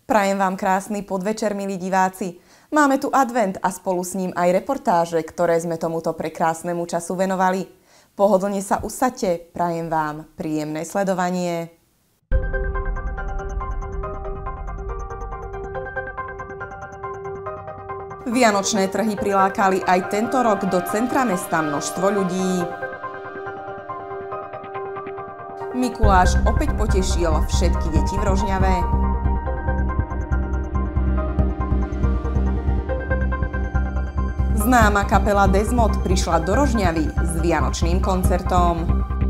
Prajem vám krásny podvečer, milí diváci. Máme tu advent a spolu s ním aj reportáže, ktoré sme tomuto prekrásnemu času venovali. Pohodlne sa usaďte, prajem vám príjemné sledovanie. Vianočné trhy prilákali aj tento rok do centra mesta množstvo ľudí. Mikuláš opäť potešil všetky deti v Rožňave. Známa kapela Desmod prišla do Rožňavy s vianočným koncertom.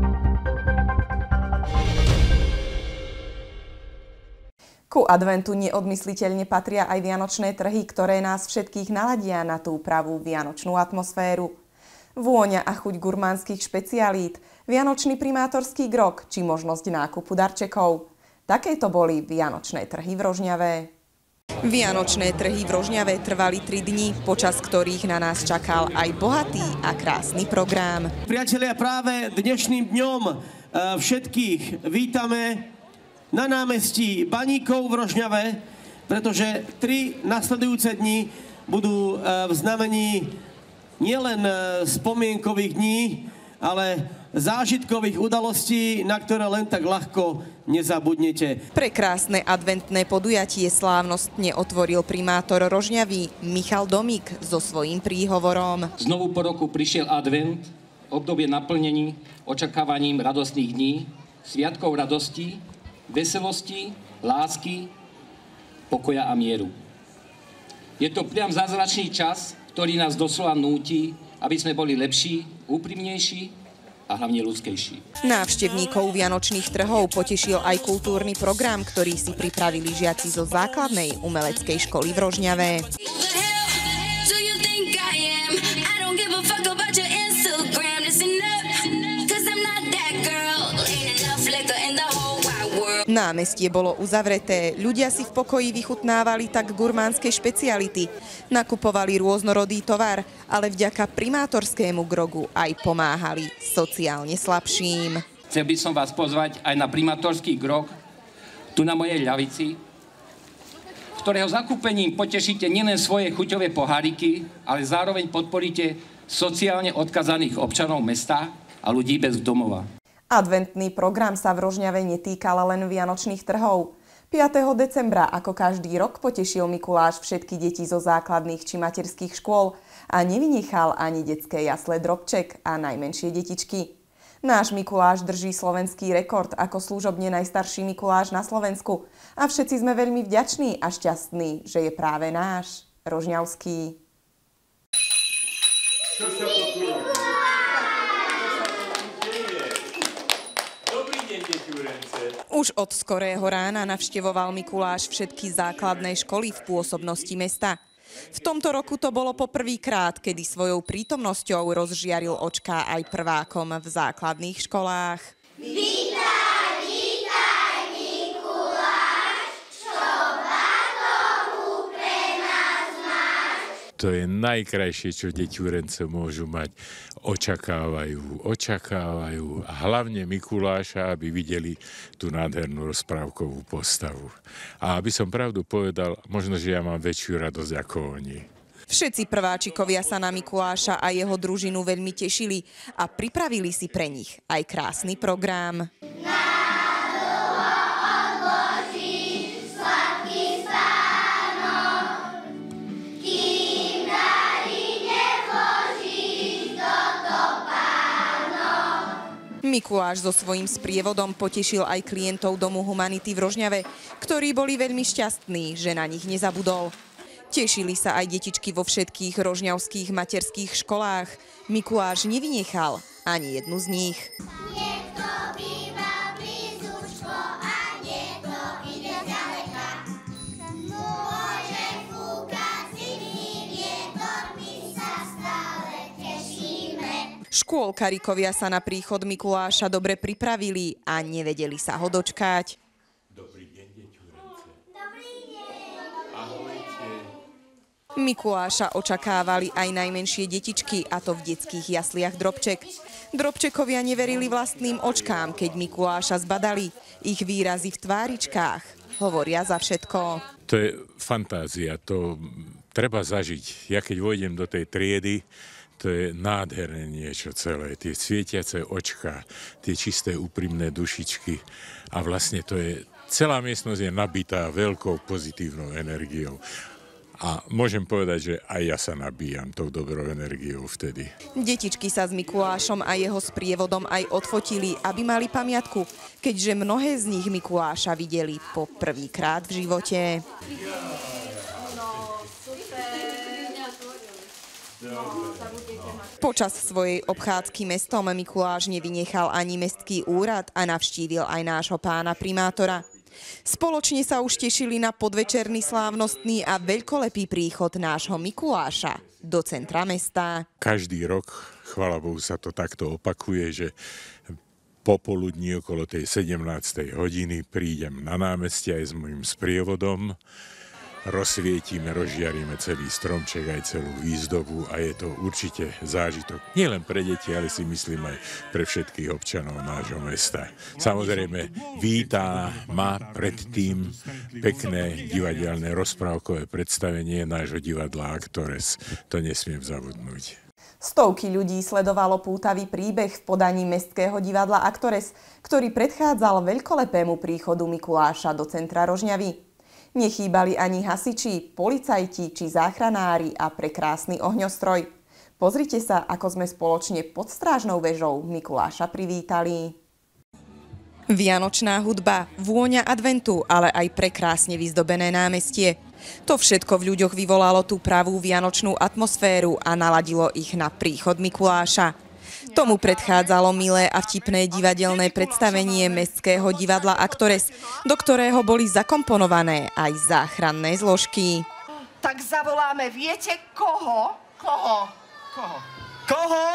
Ku adventu neodmysliteľne patria aj vianočné trhy, ktoré nás všetkých naladia na tú pravú vianočnú atmosféru. Vôňa a chuť gurmánskych špecialít, vianočný primátorský grog či možnosť nákupu darčekov. Takéto boli vianočné trhy v Rožňave. Vianočné trhy v Rožňave trvali 3 dni, počas ktorých na nás čakal aj bohatý a krásny program. Priatelia, práve dnešným dňom všetkých vítame na námestí Baníkov v Rožňave, pretože 3 nasledujúce dni budú v znamení nielen spomienkových dní, ale zážitkových udalostí, na ktoré len tak ľahko nezabudnete. Prekrásne adventné podujatie slávnostne otvoril primátor Rožňavy Michal Domík so svojím príhovorom. Znovu po roku prišiel advent, obdobie naplnení očakávaním radostných dní, sviatkov radosti, veselosti, lásky, pokoja a mieru. Je to priam zázračný čas, ktorý nás doslova núti, aby sme boli lepší, úprimnejší a hlavne ľudskejší. Návštevníkov vianočných trhov potešil aj kultúrny program, ktorý si pripravili žiaci zo základnej umeleckej školy v Rožňave. Námestie bolo uzavreté, ľudia si v pokoji vychutnávali tak gurmánske špeciality, nakupovali rôznorodý tovar, ale vďaka primátorskému grogu aj pomáhali sociálne slabším. Chcel by som vás pozvať aj na primátorský grog, tu na mojej ľavici, ktorého zakúpením potešíte nielen svoje chuťové poháriky, ale zároveň podporíte sociálne odkazaných občanov mesta a ľudí bez domova. Adventný program sa v Rožňave netýkal len vianočných trhov. 5. decembra ako každý rok potešil Mikuláš všetky deti zo základných či materských škôl a nevynechal ani detské jasle Drobček a najmenšie detičky. Náš Mikuláš drží slovenský rekord ako služobne najstarší Mikuláš na Slovensku a všetci sme veľmi vďační a šťastní, že je práve náš, rožňavský. Už od skorého rána navštevoval Mikuláš všetky základné školy v pôsobnosti mesta. V tomto roku to bolo poprvýkrát, kedy svojou prítomnosťou rozžiaril očká aj prvákom v základných školách. Vítaj, vítaj, Mikuláš, čo batohu pre nás máš? To je najkrajšie, čo deťurence môžu mať. Očakávajú a hlavne Mikuláša, aby videli tú nádhernú rozprávkovú postavu. A aby som pravdu povedal, možno, že ja mám väčšiu radosť ako oni. Všetci prváčikovia sa na Mikuláša a jeho družinu veľmi tešili a pripravili si pre nich aj krásny program. Mikuláš so svojím sprievodom potešil aj klientov Domu Humanity v Rožňave, ktorí boli veľmi šťastní, že na nich nezabudol. Tešili sa aj detičky vo všetkých rožňavských materských školách. Mikuláš nevynechal ani jednu z nich. Škôlkarikovia sa na príchod Mikuláša dobre pripravili a nevedeli sa ho dočkať. Dobrý deň, deťurence. Dobrý deň. Ahojte. Mikuláša očakávali aj najmenšie detičky, a to v detských jasliach Drobček. Drobčekovia neverili vlastným očkám, keď Mikuláša zbadali. Ich výrazy v tváričkách hovoria za všetko. To je fantázia, to treba zažiť. Ja keď vojdem do tej triedy, to je nádherné niečo celé. Tie svietiace očká, tie čisté úprimné dušičky a vlastne to je, celá miestnosť je nabitá veľkou pozitívnou energiou. A môžem povedať, že aj ja sa nabíjam tou dobrou energiou vtedy. Detičky sa s Mikulášom a jeho sprievodom aj odfotili, aby mali pamiatku, keďže mnohé z nich Mikuláša videli po prvýkrát v živote. Počas svojej obchádzky mestom Mikuláš nevynechal ani mestský úrad a navštívil aj nášho pána primátora. Spoločne sa už tešili na podvečerný slávnostný a veľkolepý príchod nášho Mikuláša do centra mesta. Každý rok, chvála Bohu, sa to takto opakuje, že popoludní okolo tej 17. hodiny prídem na námestie aj s mojím sprievodom. Rozsvietime, rozžiaríme celý stromček, aj celú výzdobu a je to určite zážitok. Nie len pre deti, ale si myslím aj pre všetkých občanov nášho mesta. Samozrejme, vítá ma predtým pekné divadelné rozprávkové predstavenie nášho divadla Actores. To nesmiem zabudnúť. Stovky ľudí sledovalo pútavý príbeh v podaní Mestského divadla Actores, ktorý predchádzal veľkolepému príchodu Mikuláša do centra Rožňavy. Nechýbali ani hasiči, policajti či záchranári a prekrásny ohňostroj. Pozrite sa, ako sme spoločne pod strážnou väžou Mikuláša privítali. Vianočná hudba, vôňa adventu, ale aj prekrásne vyzdobené námestie. To všetko v ľuďoch vyvolalo tú pravú vianočnú atmosféru a naladilo ich na príchod Mikuláša. Tomu predchádzalo milé a vtipné divadelné predstavenie Mestského divadla Actores, do ktorého boli zakomponované aj záchranné zložky. Tak zavoláme, viete koho? Koho?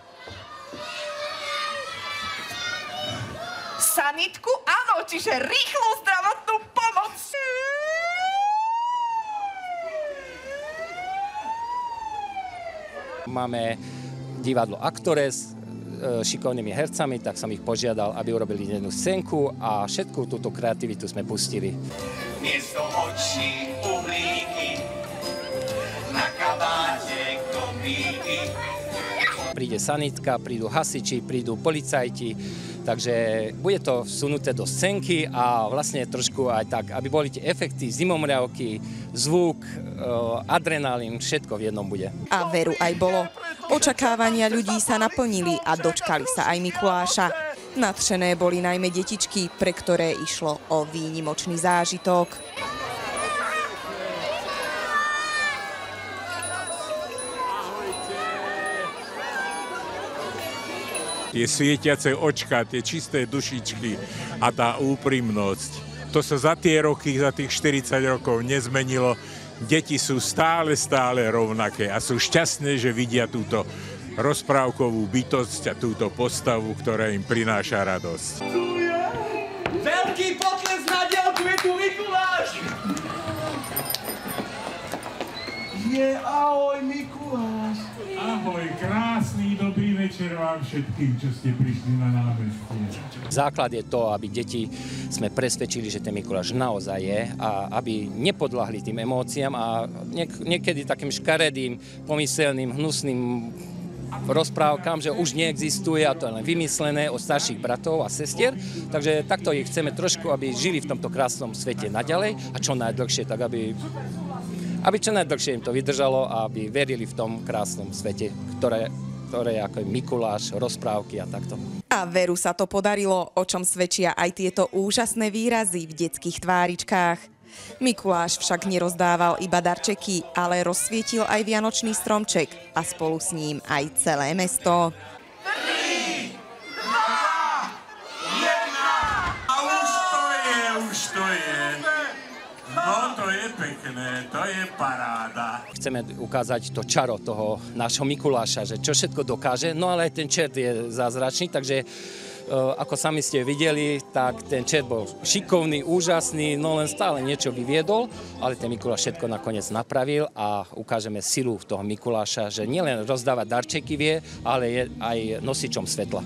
Sanitku? Áno, čiže rýchlu zdravotnú pomoc. Máme divadlo Actores šikovnými hercami, tak som ich požiadal, aby urobili jednu scénku a všetku túto kreativitu sme pustili. Miesto očí, uhlíky, na kabáte kombíky. Príde sanitka, prídu hasiči, prídu policajti, takže bude to vsunuté do scénky a vlastne trošku aj tak, aby boli tie efekty, zimomriavky, zvuk, adrenalín, všetko v jednom bude. A veru aj bolo. Očakávania ľudí sa naplnili a dočkali sa aj Mikuláša. Nadšené boli najmä detičky, pre ktoré išlo o výnimočný zážitok. Tie svietiace očká, tie čisté dušičky a tá úprimnosť. To sa za tie roky, za tých 40 rokov nezmenilo. Deti sú stále rovnaké a sú šťastné, že vidia túto rozprávkovú bytosť a túto postavu, ktorá im prináša radosť. Tu je veľký potles na diaľku, je tu Mikuláš! Ahoj Mikuláš! Ahoj, krásny, dobrý večer vám všetkým, čo ste prišli na námestie. Základ je to, aby deti sme presvedčili, že ten Mikuláš naozaj je a aby nepodľahli tým emóciám a niekedy takým škaredým, pomyselným, hnusným rozprávkam, že už neexistuje a to je len vymyslené od starších bratov a sestier. Takže takto ich chceme trošku, aby žili v tomto krásnom svete naďalej a čo najdlhšie, tak aby čo najdlhšie im to vydržalo a aby verili v tom krásnom svete, ktoré je ako Mikuláš, rozprávky a takto. A veru sa to podarilo, o čom svedčia aj tieto úžasné výrazy v detských tváričkách. Mikuláš však nerozdával iba darčeky, ale rozsvietil aj vianočný stromček a spolu s ním aj celé mesto. 3, 2, 1. A už to je. No, to je pekné, to je paráda. Chceme ukázať to čaro toho nášho Mikuláša, že čo všetko dokáže, no ale aj ten čert je zázračný, takže ako sami ste videli, tak ten čert bol šikovný, úžasný, no len stále niečo vyviedol, ale ten Mikuláš všetko nakoniec napravil a ukážeme silu toho Mikuláša, že nielen rozdávať darčeky vie, ale je aj nosičom svetla.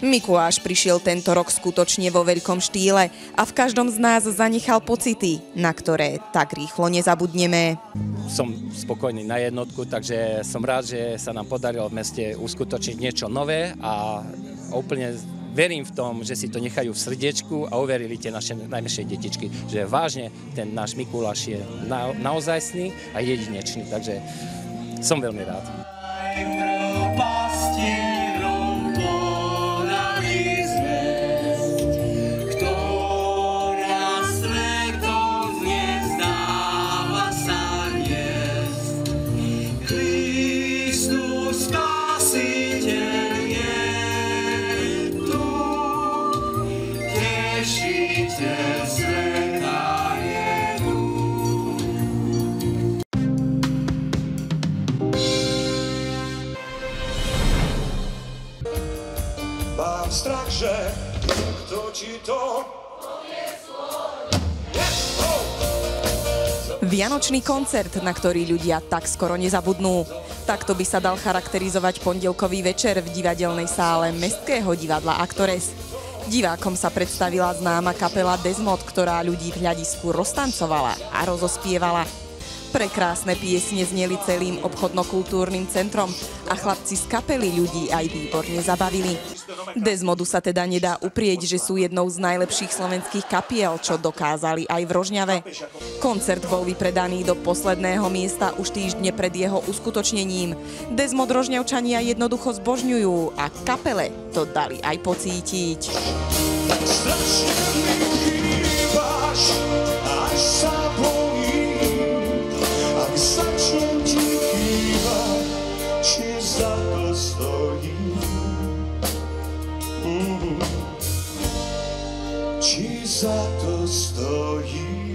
Mikuláš prišiel tento rok skutočne vo veľkom štýle a v každom z nás zanechal pocity, na ktoré tak rýchlo nezabudneme. Som spokojný na jednotku, takže som rád, že sa nám podarilo v meste uskutočniť niečo nové a úplne verím v tom, že si to nechajú v srdiečku a uverili tie naše najmenšie detičky, že vážne ten náš Mikuláš je naozajstný a jedinečný, takže som veľmi rád. Mám strach, že kto ti to povie svoj. Vianočný koncert, na ktorý ľudia tak skoro nezabudnú. Takto by sa dal charakterizovať pondelkový večer v divadelnej sále Mestského divadla Actores. Divákom sa predstavila známa kapela Desmod, ktorá ľudí v hľadisku roztancovala a rozospievala. Prekrásne piesne zneli celým obchodno-kultúrnym centrom a chlapci z kapely ľudí aj výborne zabavili. Desmodu sa teda nedá uprieť, že sú jednou z najlepších slovenských kapiel, čo dokázali aj v Rožňave. Koncert bol vypredaný do posledného miesta už týždne pred jeho uskutočnením. Desmod Rožňavčania jednoducho zbožňujú a kapele to dali aj pocítiť. Strašne mi chýbaš, až sa bojím, ak začnem ti chýbať, či za to stojím. Či za to stojím.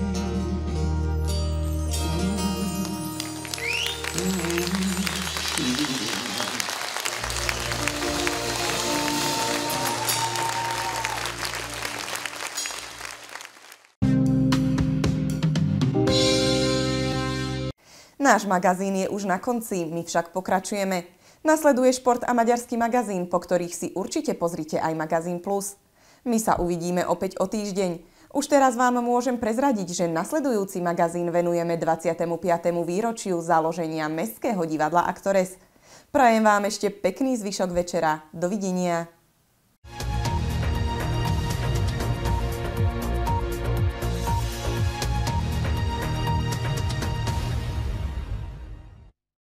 Náš magazín je už na konci, my však pokračujeme. Nasleduje Šport a maďarský magazín, po ktorých si určite pozrite aj Magazín Plus. My sa uvidíme opäť o týždeň. Už teraz vám môžem prezradiť, že nasledujúci magazín venujeme 25. výročiu založenia Mestského divadla Actores. Prajem vám ešte pekný zvyšok večera. Dovidenia.